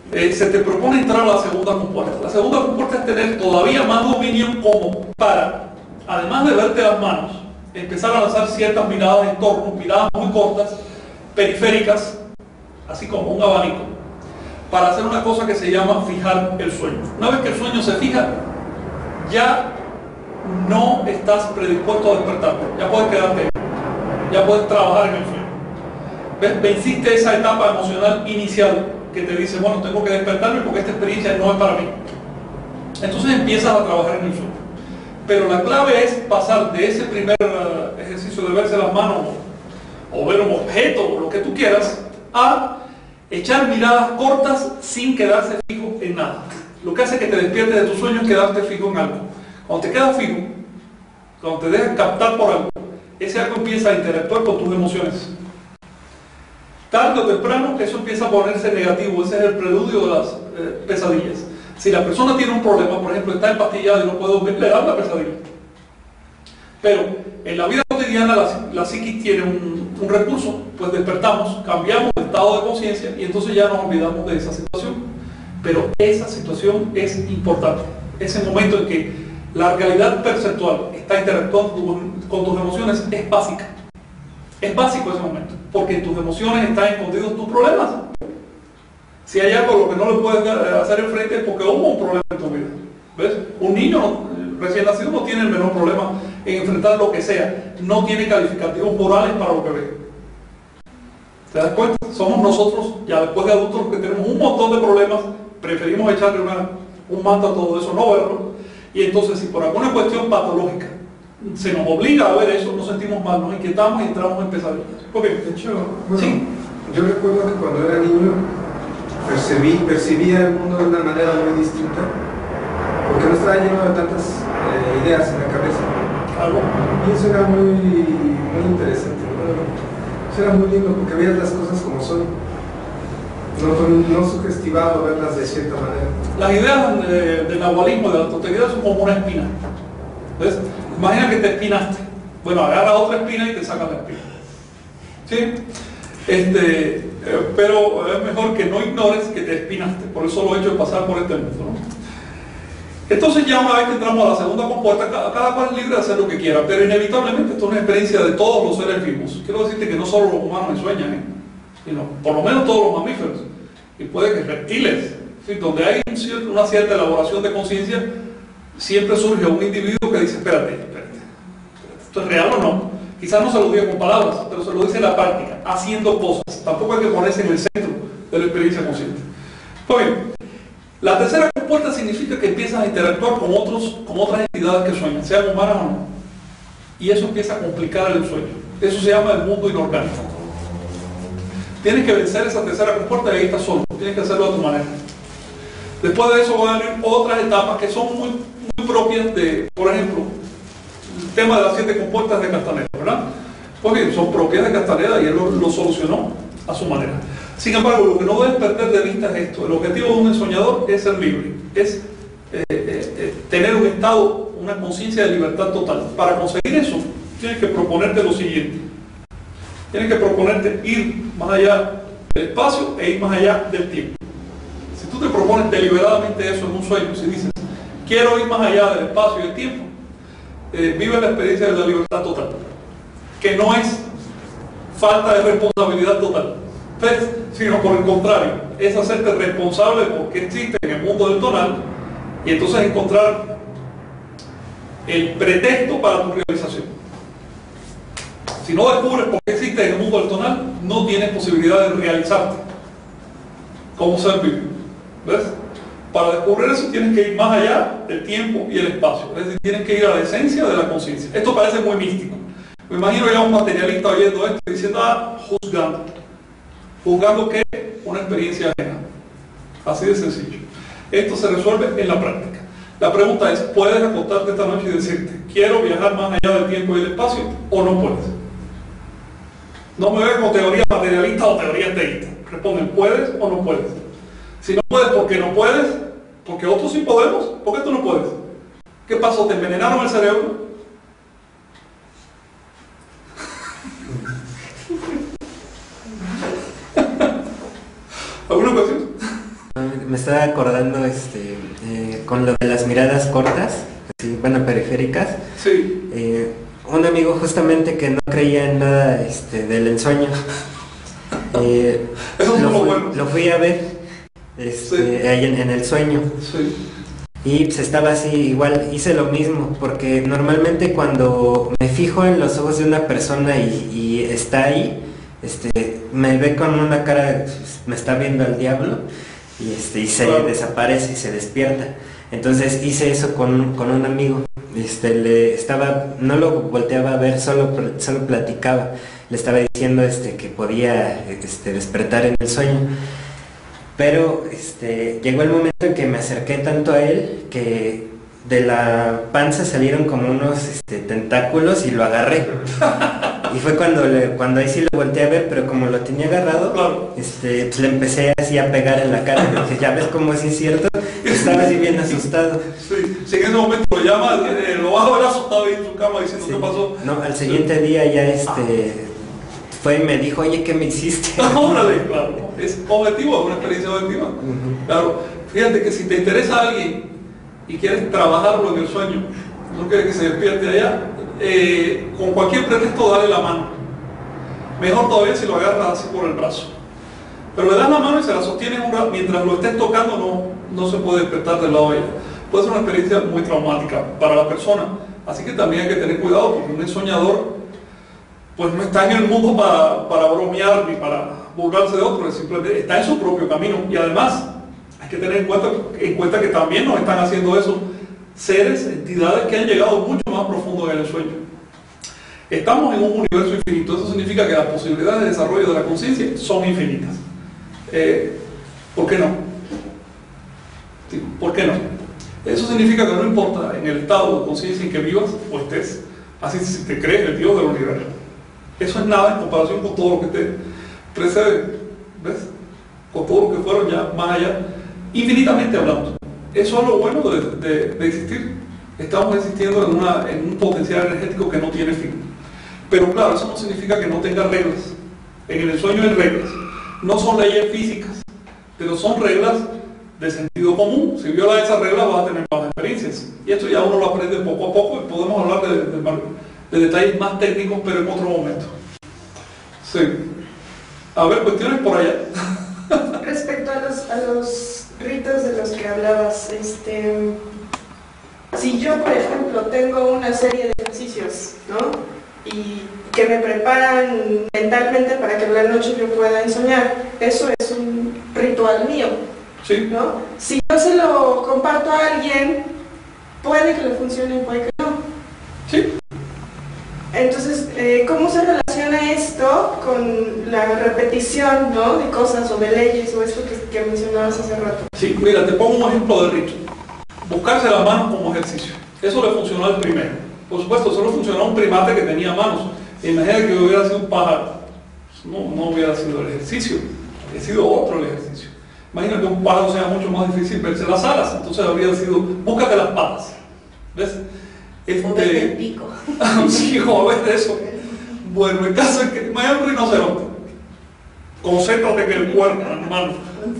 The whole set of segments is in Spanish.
se te propone entrar a la segunda compuerta. La segunda compuerta es tener todavía más dominio como para, además de verte las manos, empezar a lanzar ciertas miradas en torno, miradas muy cortas, periféricas, así como un abanico, para hacer una cosa que se llama fijar el sueño. Una vez que el sueño se fija, ya no estás predispuesto a despertar, ya puedes quedarte, ya puedes trabajar en el sueño. ¿Ves? Venciste esa etapa emocional inicial que te dice, bueno, tengo que despertarme porque esta experiencia no es para mí. Entonces empiezas a trabajar en el sueño. Pero la clave es pasar de ese primer ejercicio de verse las manos o ver un objeto o lo que tú quieras, a echar miradas cortas sin quedarse fijo en nada. Lo que hace que te despiertes de tu sueño es quedarte fijo en algo. Cuando te quedas fijo, cuando te dejas captar por algo, ese algo empieza a interactuar con tus emociones. Tarde o temprano eso empieza a ponerse negativo. Ese es el preludio de las pesadillas. Si la persona tiene un problema, por ejemplo, está empastillada y no puede dormir, le da la pesadilla. Pero en la vida cotidiana la psiquis tiene un recurso, pues despertamos, cambiamos de estado de conciencia y entonces ya nos olvidamos de esa situación. Pero esa situación es importante. Ese momento en que la realidad perceptual está interactuando con tus emociones es básica. Es básico ese momento, porque en tus emociones están escondidos tus problemas. Si hay algo a lo que no le puedes hacer enfrente es porque hubo un problema en tu vida. ¿Ves? Un niño recién nacido no tiene el menor problema en enfrentar lo que sea. No tiene calificativos morales para lo que ve. ¿Te das cuenta? Somos nosotros, ya después de adultos, los que tenemos un montón de problemas, preferimos echarle un manto a todo eso, no verlo. Y entonces, si por alguna cuestión patológica se nos obliga a ver eso, nos sentimos mal, nos inquietamos y entramos en pesadillas. De hecho, bueno, sí. Yo recuerdo que cuando era niño percibía el mundo de una manera muy distinta, porque no estaba lleno de tantas ideas en la cabeza. Y eso era muy interesante, ¿no? Eso era muy lindo porque veías las cosas como son, no sugestivado verlas de cierta manera. Las ideas del nahualismo, de la totalidad, son como una espina. ¿Ves? Imagina que te espinaste. Bueno, agarra otra espina y te saca la espina. ¿Sí? Pero es mejor que no ignores que te espinaste por el solo hecho de pasar por este mundo, ¿no? Entonces ya una vez que entramos a la segunda compuerta, cada cual es libre de hacer lo que quiera, pero inevitablemente esto es una experiencia de todos los seres vivos. Quiero decirte que no solo los humanos sueñan, sino por lo menos todos los mamíferos, y puede que reptiles, ¿sí? Donde hay una cierta elaboración de conciencia, siempre surge un individuo que dice, espérate, ¿esto es real o no? Quizás no se lo diga con palabras, pero se lo dice en la práctica, haciendo cosas. Tampoco hay que ponerse en el centro de la experiencia consciente. Pues bien, la tercera compuerta significa que empiezas a interactuar con otras entidades que sueñan, sean humanas o no. Y eso empieza a complicar el sueño. Eso se llama el mundo inorgánico. Tienes que vencer esa tercera compuerta y ahí estás solo. Tienes que hacerlo a tu manera. Después de eso van a venir otras etapas que son muy propias de, por ejemplo, el tema de las 7 compuertas de Castaneda, ¿verdad? Pues bien, son propias de Castaneda y él lo solucionó a su manera. Sin embargo, lo que no debes perder de vista es esto. El objetivo de un ensoñador es ser libre, es tener un estado, una conciencia de libertad total. Para conseguir eso, tienes que proponerte lo siguiente. Tienes que proponerte ir más allá del espacio e ir más allá del tiempo. Si tú te propones deliberadamente eso en un sueño, si dices, quiero ir más allá del espacio y del tiempo, vive la experiencia de la libertad total, que no es falta de responsabilidad total, sino por el contrario, es hacerte responsable de por qué existe en el mundo del tonal y entonces encontrar el pretexto para tu realización. Si no descubres por qué existe en el mundo del tonal, no tienes posibilidad de realizarte como ser vivo. ¿Ves? Para descubrir eso tienes que ir más allá del tiempo y el espacio, es decir, tienes que ir a la esencia de la conciencia. Esto parece muy místico. Me imagino ya un materialista oyendo esto y diciendo, juzgando. ¿Juzgando qué? Una experiencia ajena. Así de sencillo. Esto se resuelve en la práctica. La pregunta es, ¿puedes acostarte esta noche y decirte, quiero viajar más allá del tiempo y del espacio, o no puedes? No me veas como teoría materialista o teoría teísta. Responden, ¿puedes o no puedes? Si no puedes, ¿por qué no puedes? Porque otros sí podemos. ¿Por qué tú no puedes? ¿Qué pasó? ¿Te envenenaron el cerebro? ¿Alguna cuestión? Me estaba acordando con lo de las miradas cortas, así, bueno, periféricas. Sí. Un amigo justamente que no creía en nada del ensueño. Eso es lo bueno. Lo fui a ver Sí. ahí en el sueño. Sí. Y pues estaba así, igual hice lo mismo, porque normalmente cuando me fijo en los ojos de una persona y está ahí, me ve con una cara, me está viendo al diablo, y se Claro. desaparece y se despierta. Entonces hice eso con un amigo, no lo volteaba a ver, solo platicaba, le estaba diciendo que podía despertar en el sueño. Pero llegó el momento en que me acerqué tanto a él que de la panza salieron como unos tentáculos y lo agarré. Y fue cuando ahí sí lo volteé a ver, pero como lo tenía agarrado, Claro. pues le empecé así a pegar en la cara. Le dije, ya ves cómo es incierto. Estaba así bien asustado. Sí. Si en ese momento lo llama, lo bajo el asustado ahí en su cama diciendo Sí. qué pasó. No, al siguiente día ya fue y me dijo, oye, ¿qué me hiciste? Órale, claro. Es objetivo, es una experiencia objetiva. Claro. Fíjate que si te interesa a alguien y quieres trabajarlo en el sueño, no quieres que se despierte allá, con cualquier pretexto dale la mano. Mejor todavía si lo agarras así por el brazo. Pero le das la mano y se la sostienes un rato. Mientras lo estés tocando no se puede despertar del lado de ella. Puede ser una experiencia muy traumática para la persona. Así que también hay que tener cuidado porque un ensoñador pues no está en el mundo para bromear ni para burlarse de otros, simplemente está en su propio camino. Y además hay que tener en cuenta que también nos están haciendo eso seres, entidades que han llegado mucho más profundo en el sueño. Estamos en un universo infinito, eso significa que las posibilidades de desarrollo de la conciencia son infinitas. ¿Por qué no? Sí, ¿por qué no? Eso significa que no importa en el estado de conciencia en que vivas o estés, así si te crees el Dios del universo. Eso es nada en comparación con todo lo que te precede, ¿ves? Con todo lo que fueron ya más allá, infinitamente hablando. Eso es lo bueno de existir. Estamos existiendo en un potencial energético que no tiene fin. Pero claro, eso no significa que no tenga reglas. En el sueño hay reglas. No son leyes físicas, pero son reglas de sentido común. Si violas esas reglas vas a tener más experiencias. Y esto ya uno lo aprende poco a poco y podemos hablar de detalles más técnicos, pero en otro momento. Sí. A ver, cuestiones por allá. Respecto a los ritos de los que hablabas, si yo, por ejemplo, tengo una serie de ejercicios, ¿no? Y que me preparan mentalmente para que en la noche yo pueda ensoñar, eso es un ritual mío, Sí. ¿no? Si yo se lo comparto a alguien, puede que le funcione, puede que no. Sí. Entonces, ¿cómo se relaciona esto con la repetición, ¿no?, de cosas o de leyes o esto que mencionabas hace rato? Sí, mira, te pongo un ejemplo de rito. Buscarse las manos como ejercicio. Eso le funcionó al primero. Por supuesto, solo funcionó a un primate que tenía manos. Imagina que hubiera sido un pájaro. No hubiera sido el ejercicio. Habría sido otro el ejercicio. Imagina que un pájaro sea mucho más difícil verse las alas. Entonces habría sido, búscate las patas. ¿Ves? O vete el pico. Sí, joder, eso. Bueno, el caso es que imagina un rinoceronte. Concéntrate en el cuerpo, hermano.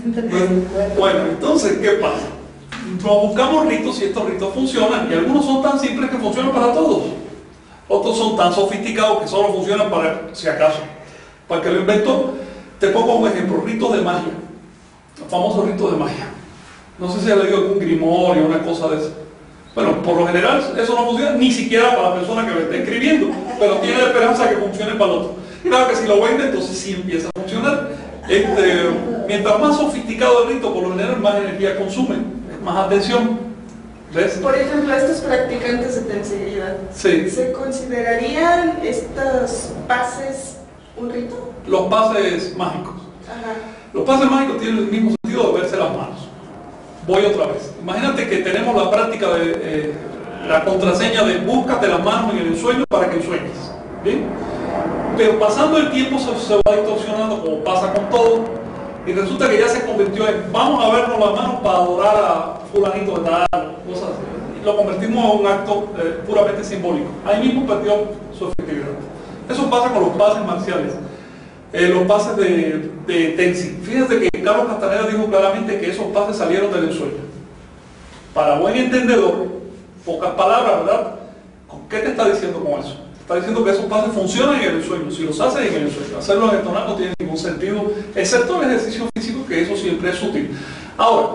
Bueno, entonces, ¿qué pasa? Nos buscamos ritos y estos ritos funcionan, y algunos son tan simples que funcionan para todos. Otros son tan sofisticados que solo funcionan para, si acaso, para el que lo inventó. Te pongo un ejemplo, ritos de magia. Los famosos ritos de magia. No sé si has leído algún grimorio o una cosa de eso. Bueno, por lo general eso no funciona ni siquiera para la persona que lo está escribiendo, pero tiene la esperanza de que funcione para el otro. Claro que si lo vende, entonces sí empieza a funcionar. Mientras más sofisticado el rito, por lo general más energía consume, más atención. ¿Ves? Por ejemplo, estos practicantes de tensegridad, Sí. ¿se considerarían estos pases un rito? Los pases mágicos. Ajá. Los pases mágicos tienen el mismo sentido de verse las manos. Voy otra vez. Imagínate que tenemos la práctica de la contraseña de búscate las manos en el ensueño para que ensueñes. ¿Bien? Pero pasando el tiempo se va distorsionando, como pasa con todo, y resulta que ya se convirtió en vamos a vernos las manos para adorar a fulanito de tal, cosas así. Y lo convertimos en un acto puramente simbólico. Ahí mismo perdió su efectividad. Eso pasa con los pases marciales. los pases de Tensi. Fíjense que Carlos Castaneda dijo claramente que esos pases salieron del ensueño. Para buen entendedor, pocas palabras, ¿verdad? ¿Qué te está diciendo con eso? Está diciendo que esos pases funcionan en el ensueño, si los haces en el ensueño. Hacerlo en el tonal no tiene ningún sentido, excepto el ejercicio físico, que eso siempre es útil. Ahora,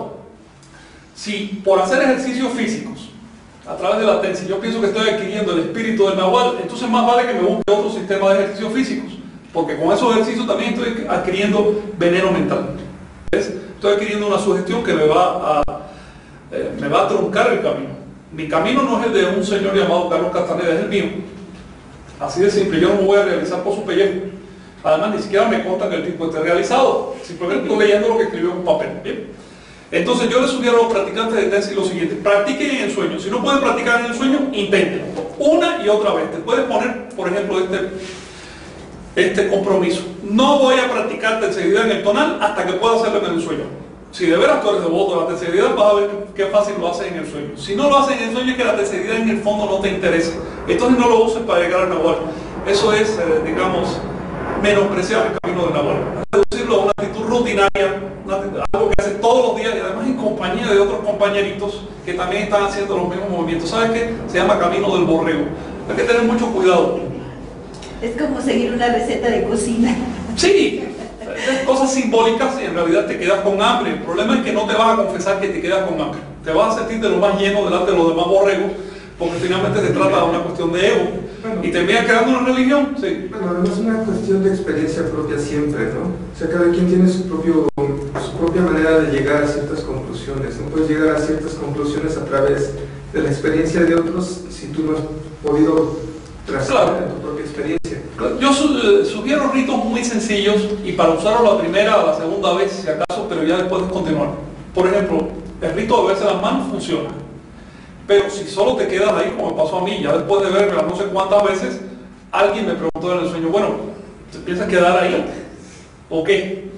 si por hacer ejercicios físicos, a través de la Tensi, yo pienso que estoy adquiriendo el espíritu del Nahual, entonces más vale que me busque otro sistema de ejercicios físicos, porque con esos ejercicios también estoy adquiriendo veneno mental. ¿Ves? Estoy adquiriendo una sugestión que me va a truncar el camino. Mi camino no es el de un señor llamado Carlos Castaneda, es el mío. Así de simple, yo no me voy a realizar por su pellejo. Además, ni siquiera me consta que el tipo esté realizado. Simplemente estoy leyendo lo que escribió en un papel. ¿Bien? Entonces yo les sugiero a los practicantes de Tensi lo siguiente: practiquen en el sueño. Si no pueden practicar en el sueño, inténtenlo. Una y otra vez. Te puedes poner, por ejemplo, este compromiso. No voy a practicar terceridad en el tonal hasta que pueda hacerlo en el sueño. Si de veras tú eres devoto de la terceridad, vas a ver qué fácil lo haces en el sueño. Si no lo haces en el sueño, es que la terceridad en el fondo no te interesa. Entonces no lo uses para llegar al Nahual. Eso es, digamos, menospreciar el camino del Nahual. Reducirlo a una actitud rutinaria, algo que hace todos los días y además en compañía de otros compañeritos que también están haciendo los mismos movimientos. ¿Sabes qué? Se llama camino del borrego. Hay que tener mucho cuidado. Es como seguir una receta de cocina. Sí, cosas simbólicas y en realidad te quedas con hambre. El problema es que no te vas a confesar que te quedas con hambre. Te vas a sentir de lo más lleno delante de los demás borregos, porque finalmente se trata de una cuestión de ego. Bueno, y termina quedando una religión. Sí. Bueno, además es una cuestión de experiencia propia siempre, ¿no? O sea, cada quien tiene su propia manera de llegar a ciertas conclusiones. No puedes llegar a ciertas conclusiones a través de la experiencia de otros si tú no has podido trazar tu propia experiencia. Yo sugiero ritos muy sencillos y para usarlo la primera o la segunda vez, si acaso, pero ya después de continuar. Por ejemplo, el rito de verse las manos funciona. Pero si solo te quedas ahí, como me pasó a mí, ya después de verme no sé cuántas veces, alguien me preguntó en el sueño, bueno, ¿te piensas quedar ahí? ¿O qué?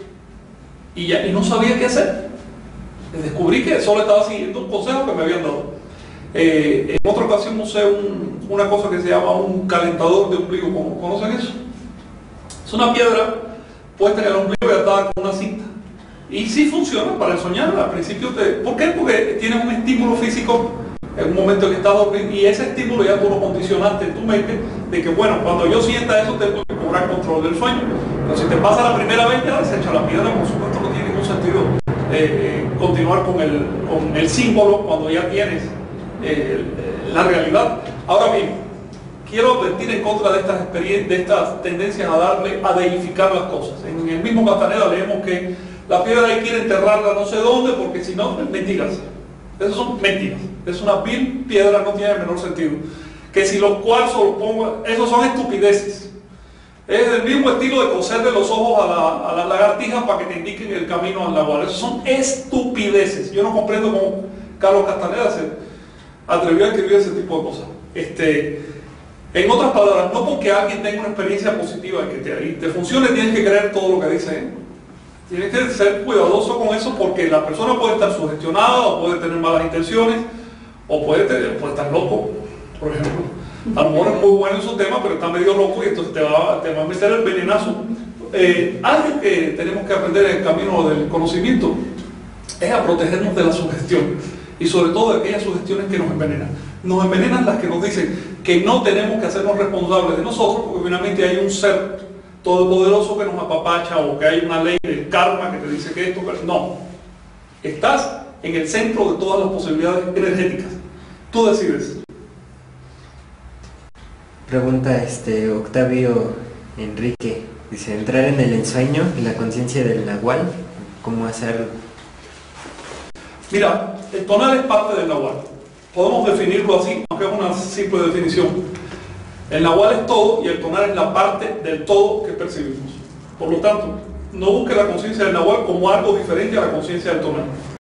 Y no sabía qué hacer. Descubrí que solo estaba siguiendo un consejo que me habían dado. En otra ocasión usé una cosa que se llama un calentador de ombligo. ¿Conocen eso? Es una piedra puesta en el ombligo y atada con una cinta. Y sí funciona para soñar. Al principio ¿por qué? Porque tienes un estímulo físico en un momento en que estás dormido y ese estímulo ya tú lo condicionaste en tu mente de que bueno, cuando yo sienta eso tengo que cobrar control del sueño. Pero si te pasa la primera vez ya desecha la piedra, por supuesto no tiene ningún sentido continuar con el símbolo cuando ya tienes la realidad. Ahora bien, quiero advertir en contra de estas tendencias a deificar las cosas. En el mismo Castaneda leemos que la piedra hay que ir a enterrarla no sé dónde porque si no, mentiras. Esas son mentiras. Es una vil piedra, no tiene el menor sentido. Que si los cuarzos los pongo, esos son estupideces. Es el mismo estilo de coserle los ojos a las lagartijas para que te indiquen el camino al Nahual. Esos son estupideces. Yo no comprendo cómo Carlos Castaneda se atrevió a escribir ese tipo de cosas. En otras palabras, no porque alguien tenga una experiencia positiva y que te funcione, tienes que creer todo lo que dice. Tienes que ser cuidadoso con eso porque la persona puede estar sugestionada o puede tener malas intenciones o puede estar loco, por ejemplo. A lo mejor es muy bueno en su tema, pero está medio loco y entonces te va a meter el venenazo. Algo que tenemos que aprender en el camino del conocimiento es a protegernos de la sugestión y sobre todo de aquellas sugestiones que nos envenenan. Nos envenenan las que nos dicen que no tenemos que hacernos responsables de nosotros porque finalmente hay un ser todopoderoso que nos apapacha o que hay una ley del karma que te dice que esto, pero no. Estás en el centro de todas las posibilidades energéticas. Tú decides. Pregunta Octavio Enrique, dice, entrar en el ensueño y la conciencia del Nahual, ¿cómo hacerlo? Mira, el tonal es parte del Nahual. Podemos definirlo así, aunque es una simple definición. El Nahual es todo y el tonal es la parte del todo que percibimos. Por lo tanto, no busque la conciencia del Nahual como algo diferente a la conciencia del tonal.